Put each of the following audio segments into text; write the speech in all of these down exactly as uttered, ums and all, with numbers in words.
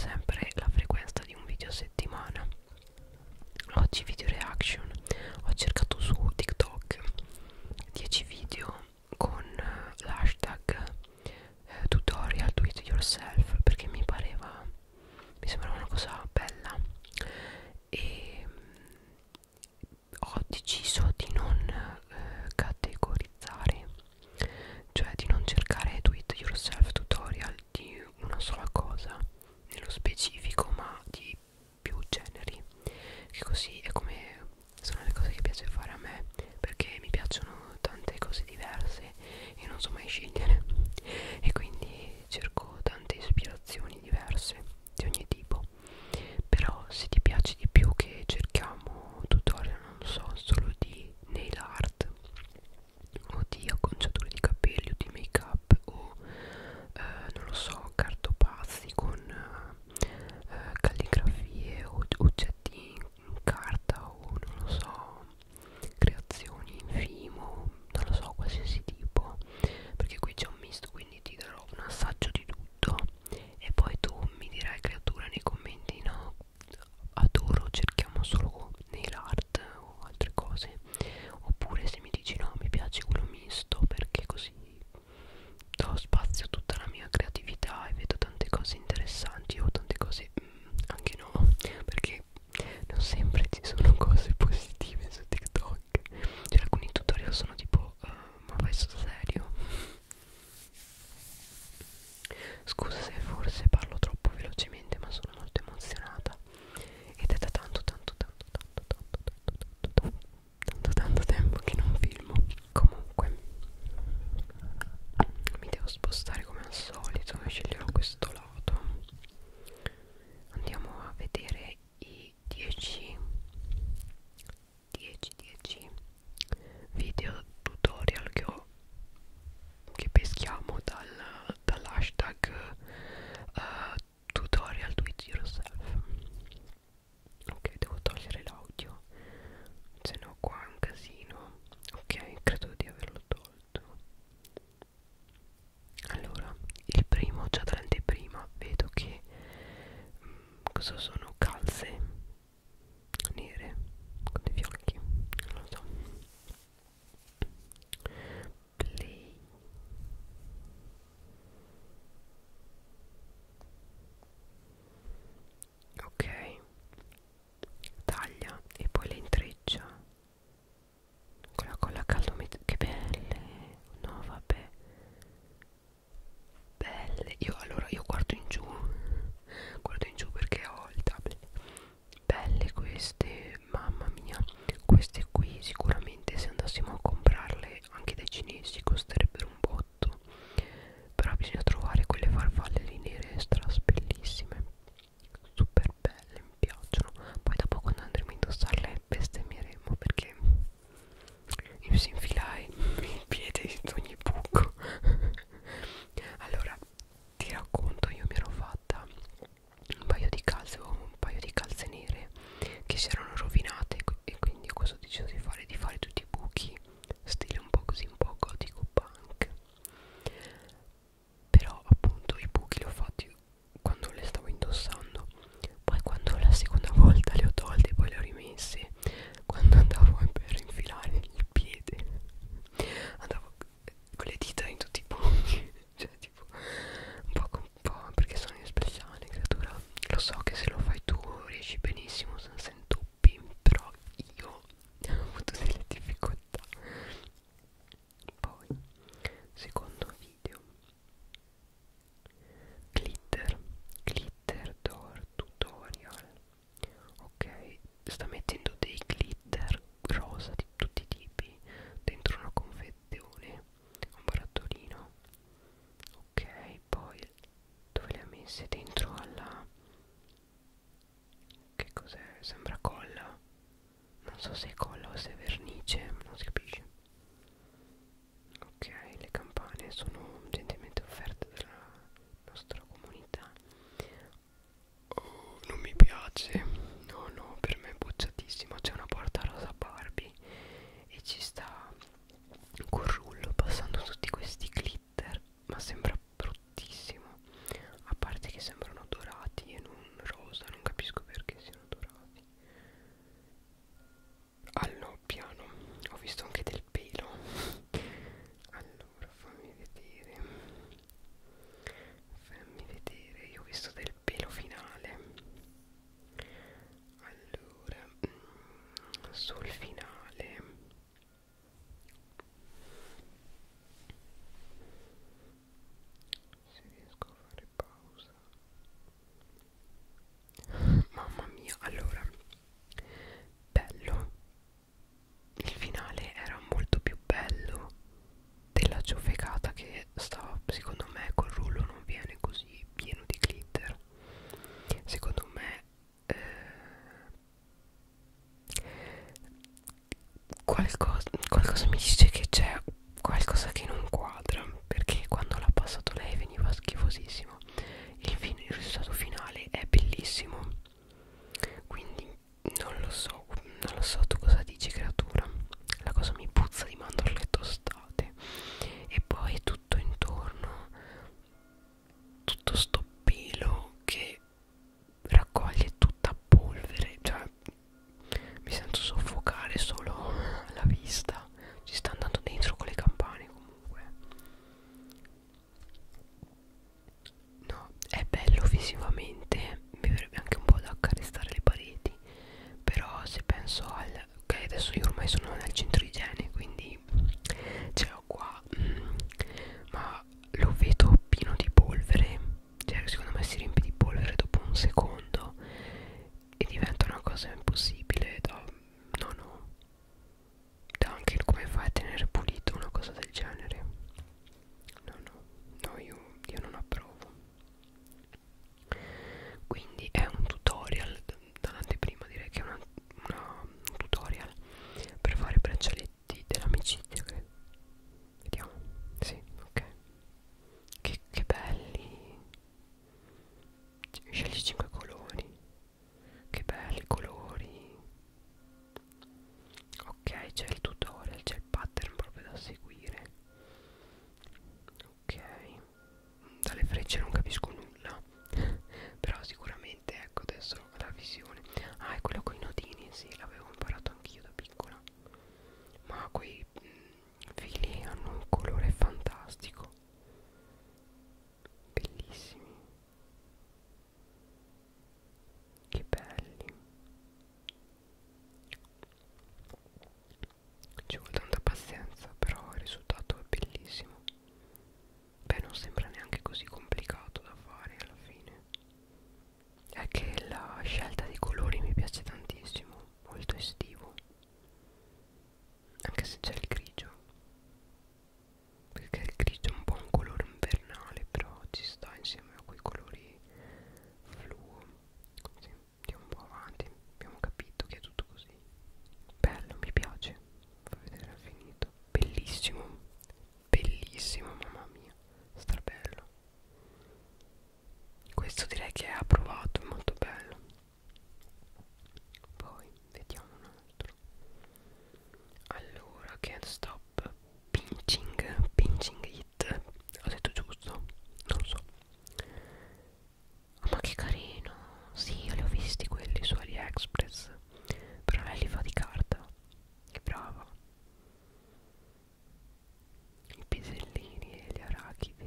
sempre la frequenza di un video a settimana. Oggi video reaction. Ho cercato su TikTok dieci video con l'hashtag eh, tutorial do it yourself, perché mi pareva, mi sembrava una cosa bella, e ho deciso di non eh, categorizzare, cioè di non cercare do it yourself tutorial di una sola cosa nello specifico, ma di più generi, che così è come sono le cose che piace fare a me, perché mi piacciono tante cose diverse e non so mai scegliere, e quindi cerco tante ispirazioni diverse di ogni tipo. Però se ti piace di più che cerchiamo tutorial, non so, solo di nail art o di acconciature di capelli o di make up o eh, non lo so, cartopazzi con eh, calligrafie o oggetti in carta, o non lo so, creazioni in Fimo, non lo so, qualsiasi tipo, perché qui c'è un misto, quindi ti darò un assaggio di tutto e poi tu mi dirai, creatura, nei commenti: no, adoro, cerchiamo solo nail art o altre cose, oppure se mi dici no, mi piace quello misto, perché così do spazio a tutta la mia creatività e vedo tante cose interessanti o tante cose mm, anche no, perché non sempre ci sono cose positive su TikTok, cioè alcuni tutorial sono tipo uh, ma vai sul serio? Scusa se forse parlo troppo velocemente, ma sono molto emozionata ed è da tanto tanto tanto tanto tanto tanto tanto tanto tanto tempo che non filmo. Comunque mi devo spostare come al solito e sceglierò questo lato. Andiamo a vedere i dieci dieci dieci video tutorial che ho, che peschiamo dal, dall'hashtag uh, tutorial do it yourself. Ok, devo togliere l'audio, se no qua è un casino. Ok, credo di averlo tolto. Allora, il primo, già dall'anteprima vedo che mh, cosa sono, calze nere con dei fiocchi, non lo so. Play. Ok, taglia e poi le intreccia con la colla a caldo. Che belle, no vabbè, belle. Io allora io guardo in giù, guardo in giù perché ho il tablet. Belle queste, mamma mia, queste qui sicuramente se andassimo a comprarle anche dai cinesi costerebbero un botto, però bisogna trovare quelle farfalle lì nere stras bellissime, super belle, mi piacciono. Poi dopo quando andremo a indossarle bestemmieremo, perché mi si infila il piede in ogni buco. Allora ti racconto, io mi ero fatta un paio di calze, un paio di calze nere che si erano rovinate, e quindi cosa ho deciso di fare? Di fare tutti i buchi, stile un po' così, un po' gotico punk. Però appunto i buchi li ho fatti quando le stavo indossando, poi quando la seconda volta le ho tolte e poi le ho rimesse, quando andavo per infilare il piede andavo con le dita in tutti i buchi, cioè tipo un po' con un po', perché sono in speciale, creatura. Lo so che se lo fai tu riesci benissimo senza intoppi, però io ho avuto delle difficoltà. Poi secondo video, glitter glitter door tutorial. Ok, sta mettendo dei glitter rosa di tutti i tipi dentro una confezione, un barattolino. Ok, poi dove le ha messe? Dentro alla, che cos'è? Sembra colla, non so se è colla o se è vernice, non si capisce. Ok, le campane sono gentilmente offerte dalla nostra comunità. Oh, non mi piace, no no, per me è bocciatissimo. C'è una porta rosa Barbie e ci sta col rullo passando tutti questi glitter, ma sembra bruttissimo, a parte che sembrano dorati e non secondo e diventa una cosa impossibile da, no no, da anche come fai a tenere pulito una cosa del genere, no no, no io, io non approvo. Quindi è un tutorial, dall'anteprima direi che è una, una, un tutorial per fare braccialetti dell'amicizia, credo. Vediamo, sì, ok. Che, che belli, scegli cinque colori, che belli colori. Ok, c'è il tutorial, c'è il pattern proprio da seguire. Ok, dalle frecce non capisco nulla però sicuramente ecco adesso la visione. Ah, è quello con i nodini, sì, l'avevo imparato anch'io da piccola, ma quei mh, fili hanno un colore fantastico, bellissimi, che belli. Ci vuole tanta pazienza, però il risultato è bellissimo. Beh, non sembra neanche così complicato da fare alla fine. È che la scelta di colori mi piace tantissimo, molto estivo, anche se c'è il grigio, perché il grigio è un po' un colore invernale, però ci sta insieme a quei colori fluo. Sì, andiamo un po' avanti, abbiamo capito che è tutto così. Bello, mi piace. Fa vedere è finito. Bellissimo, bellissimo, mamma mia, strabello. Questo direi che è approvato, è molto bello. Poi vediamo un altro. Allora, can't stop pinching, pinching it. Ho detto giusto? Non so. Oh, ma che carino. Sì, io li ho visti quelli su AliExpress, però lei li fa di carta. Che brava. I pisellini e gli arachidi.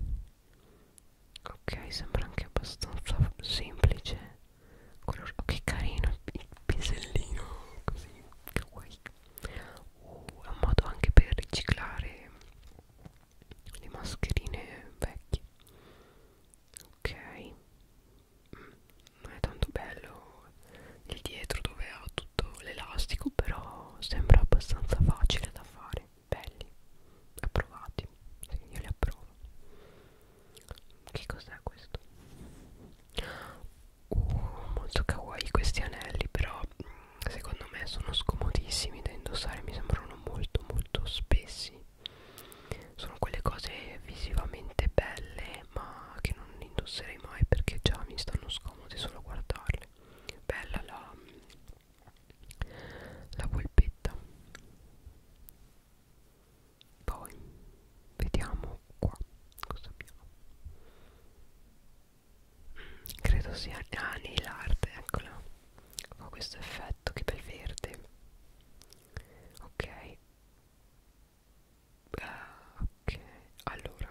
Ok, sembra anche abbastanza semplice. Color... oh, che carino il pisellino, così, kawaii. Uh, è un modo anche per riciclare le mascherine vecchie. Ok, mm, non è tanto bello il dietro dove ha tutto l'elastico, però sembra abbastanza facile da fare. Belli, approvati, sì, io li approvo. Che cos'è questo? Uh, molto kawaii questi anelli, però secondo me sono scomodissimi da indossare, mi sembrano molto molto spessi. Sono quelle cose visivamente belle ma che non indosserei mai perché già mi stanno scomode solo a guardarle. Bella la, la polpetta. Poi vediamo qua cosa abbiamo. Credo sia ah, nail art, eccola. Fa questo effetto, che bel verde. Ok. Ah, ok, allora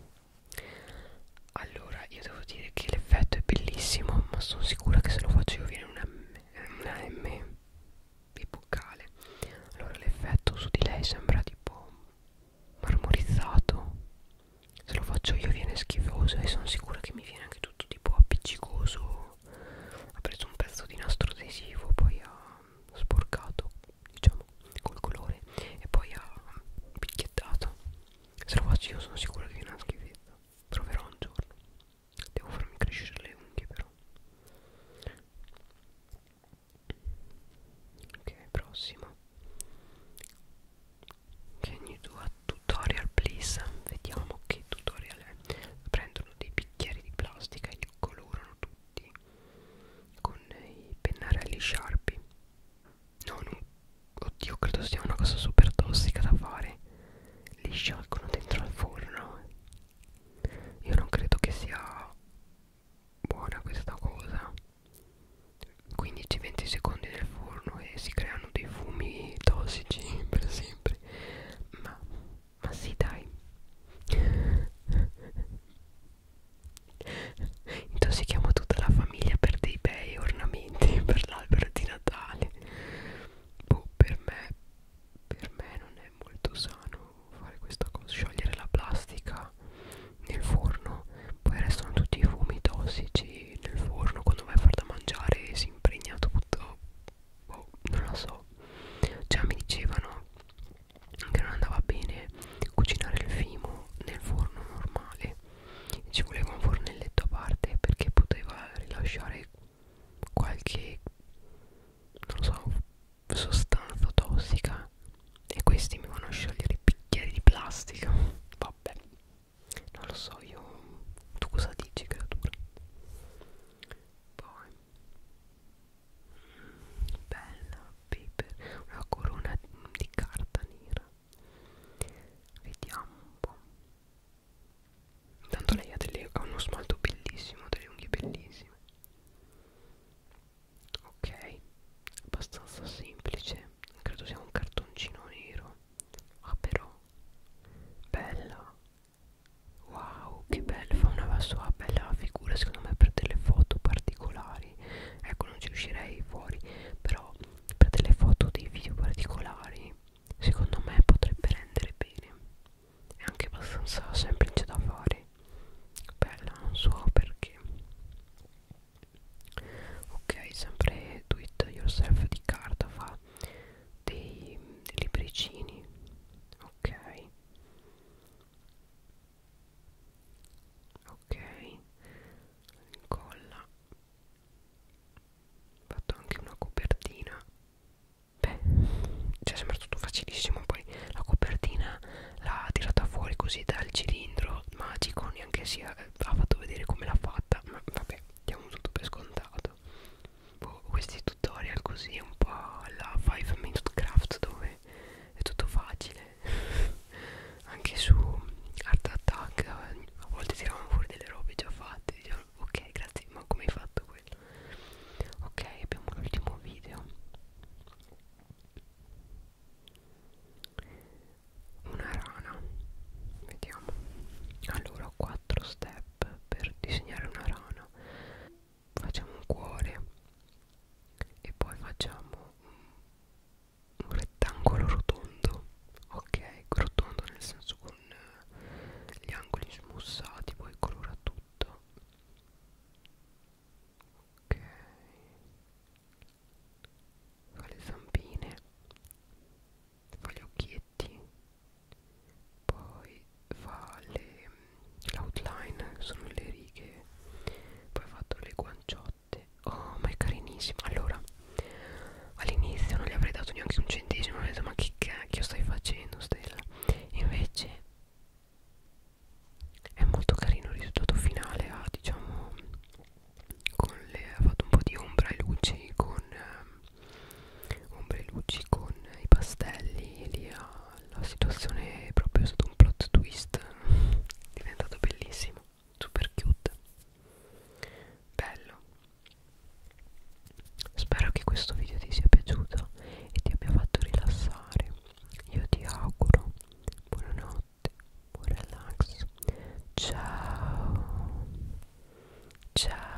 allora io devo dire che l'effetto è bellissimo, ma sono sicura che se lo faccio io viene una M, una M epocale. Allora l'effetto su di lei sembra tipo marmorizzato, se lo faccio io viene schifoso e sono sicura che mi viene anche tutto tipo appiccicoso. Ha preso un pezzo di nastro adesivo, poi ha sporcato, diciamo, col colore e poi ha picchiettato. Se lo faccio io sono sicura che viene una schifezza. Proverò un giorno. Devo farmi crescere le unghie però. Ok, prossimo. Can you do a tutorial please? Vediamo che tutorial è. Prendono dei bicchieri di plastica e li colorano tutti con i pennarelli Sharpie. No, no, oddio, credo sia una cosa super tossica da fare. Li sciolgono dentro al forno. Io non credo che sia buona questa cosa. quindici venti secondi nel forno e si creano dei fumi tossici per sempre. Ma, ma sì, dai. Intossichiamo tutta la famiglia per dei bei ornamenti per l'albero di Natale. yourself di carta, fa dei, dei libricini. Ok, ok, incolla, ho fatto anche una copertina. Beh, cioè sembra tutto facilissimo. Poi la copertina l'ha tirata fuori così dal cilindro magico, neanche si è, ha fatto vedere come l'ha fatta, ma vabbè, diamo tutto per scontato. Boh, questi tutorial così un po' alla five minute craft dove è tutto facile. Anche su Art Attack a volte tiravano fuori delle robe già fatte, diciamo, ok grazie, ma come hai fatto quello? Ok, abbiamo l'ultimo video. Una rana, vediamo. Allora ho quattro step per disegnare una rana. Facciamo un cuore e poi facciamo un rettangolo rotondo. Ok, rotondo nel senso con eh, gli angoli smussati, poi colora tutto. Ok, fa le zampine, fa gli occhietti, poi fa le l'outline, sono le righe, poi ha fatto le guanciotte. Oh, ma è carinissimo. Allora, all'inizio non gli avrei dato neanche un centesimo, ho detto ma che cacchio stai facendo, Stella? Invece è molto carino il risultato finale. Ha, diciamo, con le, ha fatto un po' di ombra e luci con eh, ombre e luci con i pastelli, e lì ha, la situazione è proprio stato un plot twist, è diventato bellissimo, super cute, bello. Spero che questo video ti sia piaciuto e ti abbia fatto rilassare. Io ti auguro buonanotte, buon relax. Ciao, ciao.